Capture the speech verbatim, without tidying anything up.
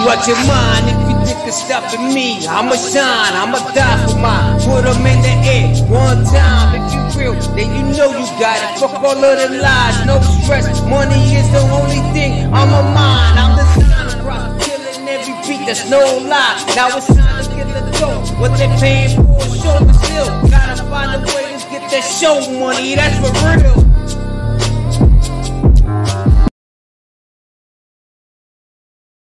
out your mind if you think of stopping me. I'ma shine, I'ma die for mine. Put them in the air one time. If you real, then you know you got it. Fuck all of the lies, no stress. Money is the only thing on my mind. I'm the son of rock, killing every beat, that's no lie. Now it's time to get the dough. What they paying for, show the still. Gotta find a way to get that show money, that's for real.